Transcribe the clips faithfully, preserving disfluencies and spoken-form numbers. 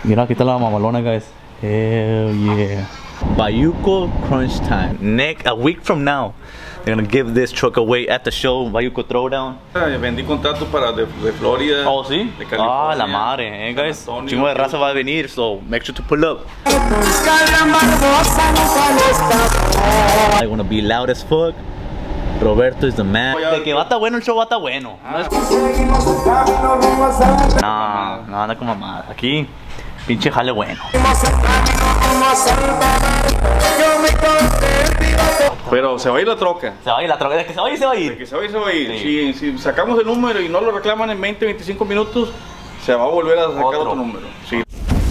Mira, aquí está la mamalona, guys. Hell yeah. Bayuco Crunch Time. Next, a week from now, they're gonna give this truck away at the show, Bayuco Throwdown. Vendí contrato para de, de Florida. Oh, sí? De California. Ah, la madre, eh, guys. Chingo de raza va a venir, so make sure to pull up. I wanna be loud as fuck. Roberto is the man. De que va a estar bueno el show, va a estar bueno. No, no, anda con mamá. Aquí, pinche jale bueno. Pero se va a ir la troca. Se va a ir la troca, de que se va a ir, se va a ir. De que se va a ir, se va a ir. Sí. Si, si sacamos el número y no lo reclaman en veinte, veinticinco minutos, se va a volver a sacar otro, otro número. Sí.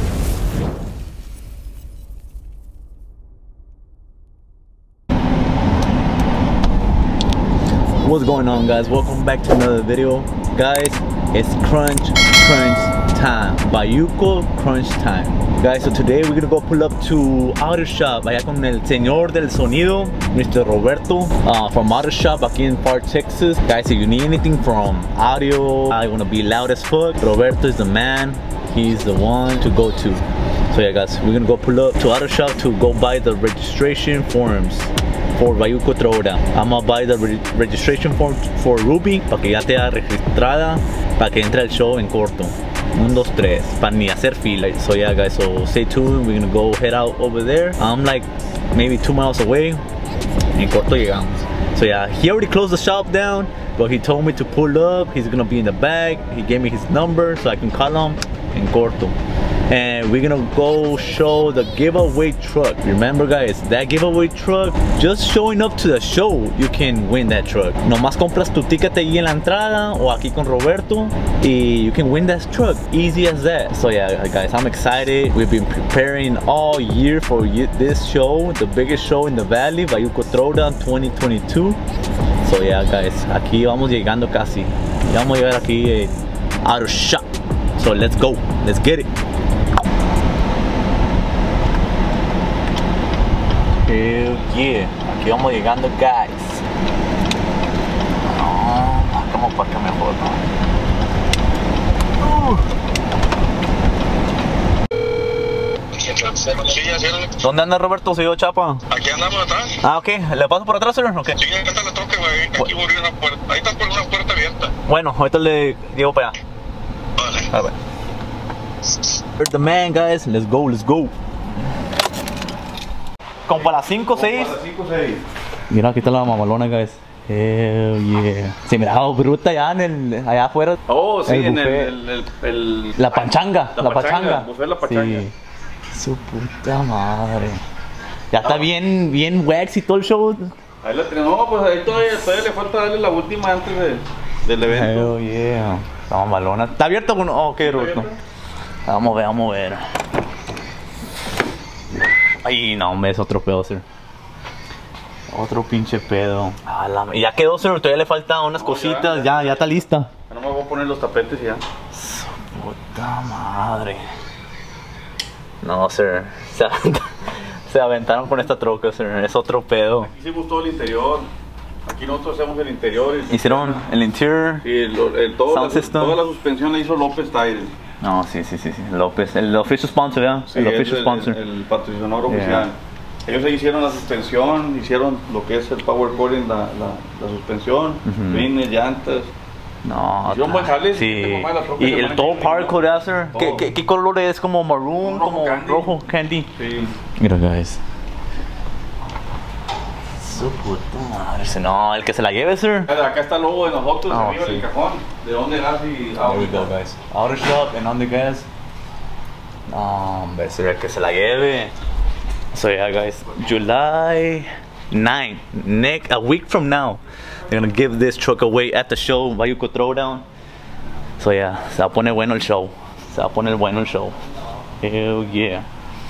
What's going on, guys? Welcome back to another video. Guys, it's crunch crunch time. Bayuco Crunch Time. Guys, so today we're gonna go pull up to Auto Shop allá con el señor del sonido, Mister Roberto, uh, from Auto Shop aquí in Park, Texas. Guys, if you need anything from audio, I wanna be loud as fuck, Roberto is the man. He's the one to go to. So yeah, guys, we're gonna go pull up to Auto Shop to go buy the registration forms for Bayuco Throwdown. I'm gonna buy the re registration form for Ruby para que ya te haga registrada para que entre al show en corto. Un, dos, tres, para ni hacer fila. So yeah, guys, so stay tuned. We're gonna go head out over there. I'm like maybe two miles away. En corto llegamos. So yeah, he already closed the shop down, but he told me to pull up. He's gonna be in the back. He gave me his number so I can call him en corto. And we're gonna go show the giveaway truck. Remember, guys, that giveaway truck, just showing up to the show, you can win that truck. Nomás compras tu ticket ahí en la entrada o aquí con Roberto y you can win that truck. Easy as that. So yeah, guys, I'm excited. We've been preparing all year for this show, the biggest show in the valley, Bayuco Throwdown twenty twenty-two. So yeah, guys, aquí vamos llegando casi. Ya vamos a llegar aquí eh, Auto Shop. So let's go, let's get it. Hell yeah, aquí vamos llegando, guys. No, como para acá mejor, ¿no? Uh. ¿Dónde anda Roberto? ¿Soy yo, Chapa? Aquí andamos atrás. Ah, ok. ¿Le paso por atrás, señor? Okay. Sí, acá está la troca, güey. Aquí volvió una puerta. Ahí está por una puerta abierta. Bueno, ahorita le llevo para allá. Vale. A ver. We're the man, guys. Let's go, let's go. Como para las cinco o seis. Mira, aquí está la mamalona, guys. Hell yeah. Se miraba bruta allá, en el, allá afuera. Oh, sí, el en el, el, el, el... La panchanga. La, la pachanga. pachanga. La pachanga. Sí. Su puta madre. Ya está bien, bien wax y todo el show. Ahí la tenemos. No, pues ahí todavía, todavía le falta darle la última antes de, del evento. Hell yeah. La mamalona. ¿Está abierto? Oh, ok, Roberto. Vamos a ver, vamos a ver. Ay, no, hombre, es otro pedo, sir. Otro pinche pedo. Ah, la... Y ya quedó, sir. Todavía le faltan unas no, cositas. Ya, ya, ya está lista. Ya no me voy a poner los tapetes y ya. Su puta madre. No, sir. Se, avent... Se aventaron con esta troca, sir. Es otro pedo. Aquí sí gustó el interior. Aquí nosotros hacemos el interior. Y hicieron el interior. Sí, el, el, todo sound la, system. Toda la suspensión la hizo López Tire. No, sí, sí, sí, sí. López, el official sponsor, ¿verdad? Sí, el official el, sponsor. El, el patrocinador oficial. Yeah. Ellos ahí hicieron la suspensión, hicieron lo que es el power cording, la, la, la suspensión, uh-huh. Rines, llantas. No, hicieron buen jale. Sí. Y el todo power cord, sir. ¿Qué, qué, ¿Qué color es? ¿Como maroon? Rojo ¿Como candy. rojo candy? Sí. Mira, guys. Su puta madre. No, el que se la lleve, sir. Acá está el logo de nosotros, oh, arriba sí. del cajón. De dónde gas y There we go, guys. Auto Shop and on the gas. No, hombre, sir, el que se la lleve. So yeah, guys, July ninth, next, a week from now, they're gonna give this truck away at the show, Bayuco Throwdown. So yeah, se va a poner bueno el show. Se va a poner bueno el show. Hell yeah.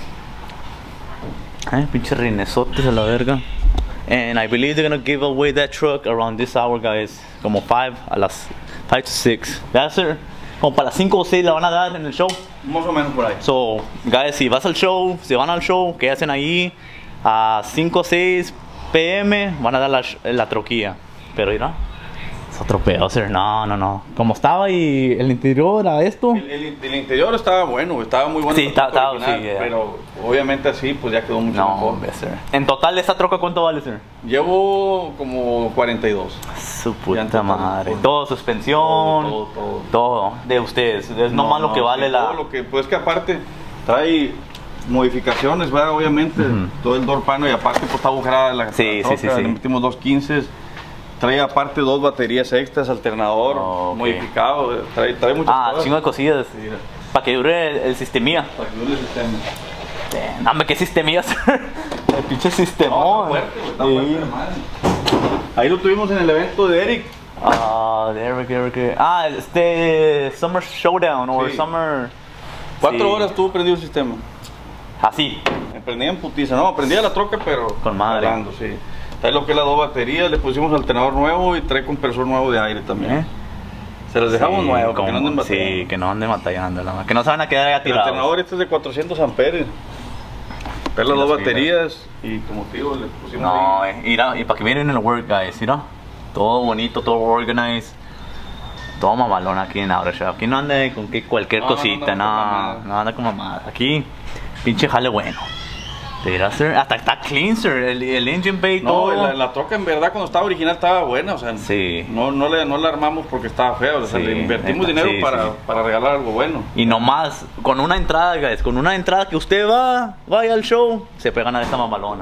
Ay, pinche rinesotes a la verga. And I believe they're gonna give away that truck around this hour, guys. Como five, a las five to six. That's sir. Como para las cinco o seis la van a dar en el show. Más o menos por ahí. So, guys, si vas al show, si van al show, que hacen ahí a cinco o seis p m van a dar la, la troquilla. Pero mira, Es otro pedo, sir. No, no, no. Como estaba y el interior a esto. El, el, el interior estaba bueno, estaba muy bueno. Sí, estaba, estaba, original, sí, yeah. Pero obviamente así, pues ya quedó mucho No, mejor. hombre, sir. En total, ¿esta troca cuánto vale, sir? Llevo como cuarenta y dos. Su puta total, madre. todo. Todo, suspensión. Todo, todo, todo. Todo. De ustedes. Es No, nomás lo no, que vale sí, la. todo lo que, pues que aparte trae modificaciones, ¿verdad? Obviamente, Ujú. todo el door panel y aparte pues está agujerada la, Sí, la sí, troca, sí, sí. le metimos dos quince. Trae aparte dos baterías extras, alternador, Oh, ok. modificado, trae, trae muchas Ah, cosas. chingo de cosillas. Sí, Para que dure el, el sistemía. para que dure el sistema. Damn, Dame, ¿qué sistemía, sir? El pinche sistema. No, está fuerte, güey, está fuerte, madre. Ahí lo tuvimos en el evento de Eric. Ah, de Eric, Eric. Ah, este. Summer Showdown o Sí. Summer. Cuatro sí. horas estuvo prendido el sistema. Así. Me prendía en putiza, no, prendía la troca, pero Con madre. jalando, sí. Trae lo que es las dos baterías, le pusimos alternador nuevo y trae compresor nuevo de aire también. ¿Eh? Se los dejamos Sí, nuevos para que no como- anden batallando. Sí, que no anden batallando. la- Que no se van a quedar ahí El tirados. alternador este es de cuatrocientos amperes. Trae las Y dos las baterías y como te digo, le pusimos No, ahí. eh, mira, y para que miren el work, guys, mira. Todo bonito, todo organized. Todo mamalón aquí en Auto Shop. Aquí no anda con que cualquier No, no, cosita, no, no, no, no, no anda con mamadas. Aquí, pinche jale bueno. Te dirás, sir, hasta está clean, sir, el, el engine bay y No, todo. la, la troca en verdad cuando estaba original estaba buena, o sea, Sí. no, no, le, no la armamos porque estaba fea, o sea, Sí, le invertimos neta, dinero sí, para, sí. para regalar algo bueno. Y nomás, con una entrada, guys, con una entrada que usted va, vaya al show, se pegan a esta mamalona.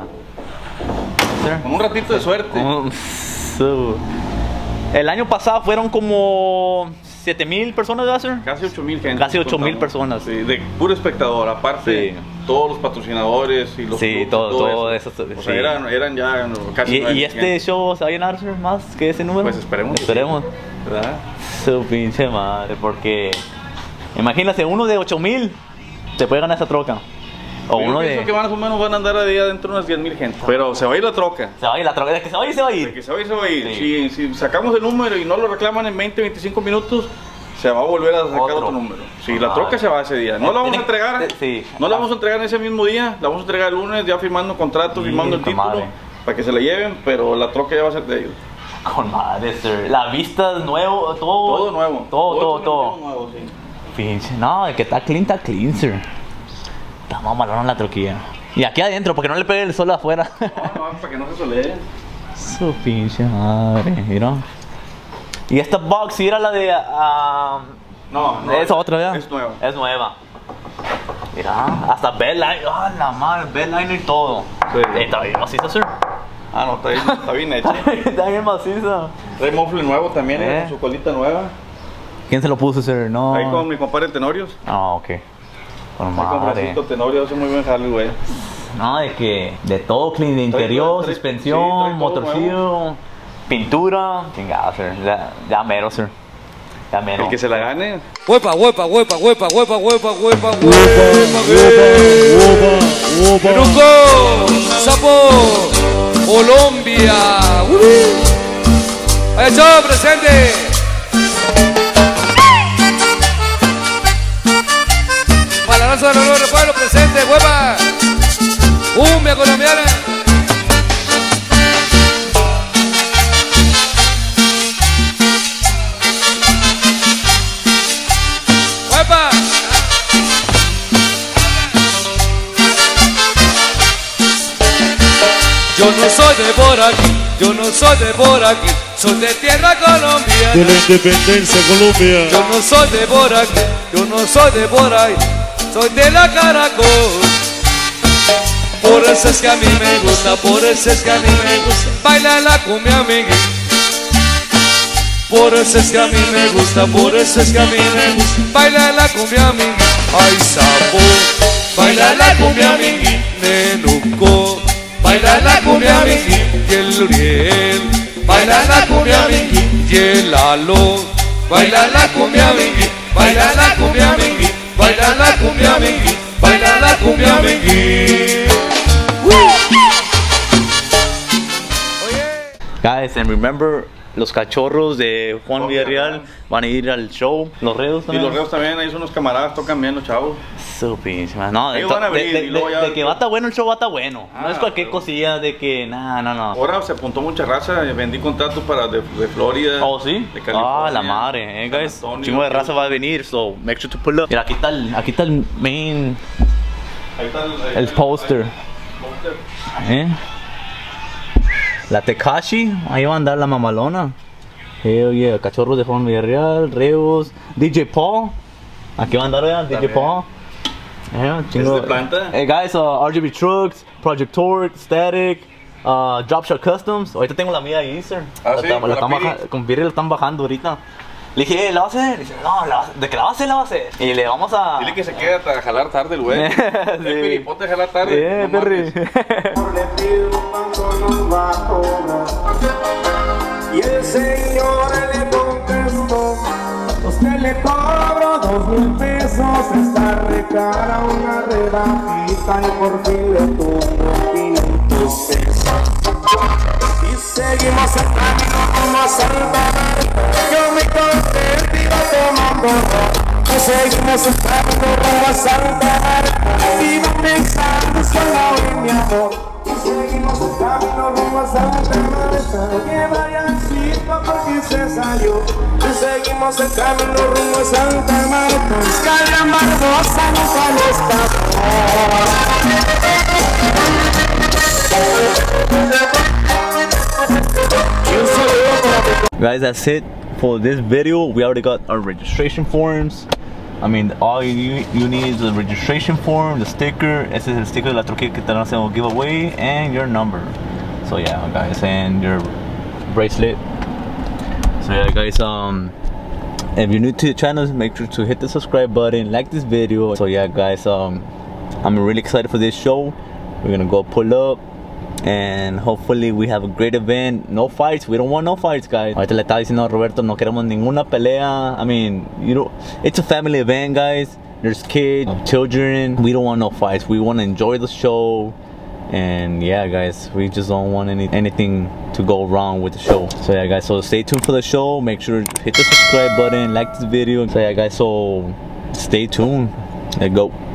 Sir. Con un ratito de suerte. Mm, so- El año pasado fueron como siete mil personas, ¿verdad, sir? Casi ocho mil gente. Casi ocho mil contamos. personas. Sí, de puro espectador, aparte Sí. todos los patrocinadores y los Sí, clubs y todo- todo eso. eso, O sí. sea, eran, eran ya no, casi ¿Y, nueve y mil este gente, show se va a llenar, sir, más que ese número? Pues esperemos que Esperemos. ¿verdad? Su pinche madre, porque imagínate, uno de ocho mil se puede ganar esa troca. O Yo uno pienso de. que más o menos van a andar ahí adentro unas diez mil gente. Pero se va a ir la troca. Se va a ir la troca, de que se va a ir, se va a De ir. que se va a ir, se va a ir. Sí. Si, si sacamos el número y no lo reclaman en veinte, veinticinco minutos, se va a volver a sacar Otro. otro, número. Si la Ah. troca se va ese día. No la vamos a entregar. Eh, sí. No la vamos a entregar en ese mismo día. La vamos a entregar el lunes, ya firmando contrato, Sí, firmando el con título. madre. Para que se la lleven, pero la troca ya va a ser de ellos. Con madre, sir. La vista es nuevo, todo. Todo nuevo. Todo, todo, es todo. nuevo, sí. Pinche, no, el que está clean, está clean, sir. Está mamalona la troquilla. Y aquí adentro, porque no le pegue el sol afuera. No, no, para que no se solee. Su pinche madre, mira. Y esta box, ¿sí era la de. ah, No, no. es otra, ¿verdad? Es nueva. Es nueva. Mira, hasta bedliner. Ah, la madre, bedliner y todo. Sí. Eh, Está bien maciza, sir. Ah, no, está bien, está bien hecha. Está bien maciza. Trae muffler nuevo también, Eh. eh, con su colita nueva. ¿Quién se lo puso, sir? No. Ahí con mi compadre Tenorios. Ah, ok. Con Ahí con madre. Francisco Tenorio hace muy buen jale, güey. No, de que de todo clean, de interior, trae- suspensión, sí, trae todo motorcillo, pintura, chingada, sir. Ya, ya mero, sir. Ya mero. El que se la gane. Huepa, huepa, huepa, huepa, huepa, huepa, huepa, huepa, Peruco, Sapo, Colombia. Uh. Allá, chao, presente. Para la raza de los nuevos pueblos, presente, huepa. Cumbia colombiana. Huepa. Yo no soy de por aquí, yo no soy de por aquí, soy de tierra colombiana. De la independencia Colombia. Yo no soy de por aquí, yo no soy de por ahí, soy de la Caracol. Por eso es que a mí me gusta, por eso es que a mí me gusta bailar la cumbia amigui. Por eso es que a mí me gusta, por eso es que a mí me gusta bailar la cumbia amigui. Ay, Sapo, bailar la cumbia amigui, Nenuco. Baila la cumbia amigui y el Uriel, baila la cumbia amigui y el Lalo, baila la cumbia amigui, baila la cumbia amigui, baila la cumbia amigui, baila la cumbia amigui. Guys, and remember, los cachorros de Juan Juan Villarreal Villarreal. van a ir al show. Los reos Y también. los reos también, ahí son unos camaradas, tocan bien los chavos. Su pinche madre. No, de, Ellos van a de- venir de- y luego de- ya- de que va a estar bueno el show, va a estar bueno. no Ah, es cualquier pero- cosilla de que, nah, no, no. Ahora se apuntó mucha raza, vendí contratos para de, de Florida. Oh, sí. De California. Ah, la madre, eh, San guys. Antonio. Chingo de raza va a venir, so make sure to pull up. Mira, aquí está el, aquí está el main, Ahí está el, el poster. póster. ¿Eh? La Tekashi, ahí va a andar la mamalona. Hell yeah, cachorros de Juan Villarreal, Reos, D J Paul. Aquí va a andar ya, D J También. Paul. Yeah, chingo. ¿Es de planta? Hey guys, uh, R G B Trucks, Project Torque, Static, uh, Dropshot Customs. Ahorita tengo la mía ahí, sir. Ah, la, sí, tam- con la la están Piri. baja- con Piri la están bajando ahorita. Le dije, "Eh, ¿la va a hacer?" Dice, no, la va- ¿de qué la va a hacer? La va a hacer. Y le vamos a... Dile que se queda a jalar tarde el güey. Sí. El piripote a jalar tarde. Eh, no Perry. mames. Le pido cuánto nos va a cobrar. Y el señor le contestó: usted le cobro dos mil pesos, está recara una rebajita y por fin le pongo quinientos pesos. Y seguimos el camino como a Santa Marta. Yo me contento iba tomando ron. Y seguimos el camino como a Santa Marta. Iba pensando solo en mi amor. Y seguimos el camino rumbo a Santa Marta. Que vayancito porque se salió. Y seguimos el camino rumbo a Santa Marta. Cargan Barbosa nunca lo está. Guys, that's it for this video. We already got our registration forms. I mean, all you, you need is the registration form, the sticker. Ese es el sticker de la troquilla que te van a hacer un giveaway, and your number. So yeah, guys, and your bracelet. So yeah, guys, um, if you're new to the channel, make sure to hit the subscribe button, like this video. So yeah, guys, um, I'm really excited for this show. We're gonna go pull up, and hopefully we have a great event. No fights, we don't want no fights, guys. Ahorita le estaba diciendo a Roberto, no queremos ninguna pelea. I mean, you know, it's a family event, guys. There's kids, children. We don't want no fights. We want to enjoy the show. And yeah, guys, we just don't want any anything to go wrong with the show. So yeah, guys, so stay tuned for the show. Make sure to hit the subscribe button, like this video. So yeah, guys, so stay tuned. Let's go.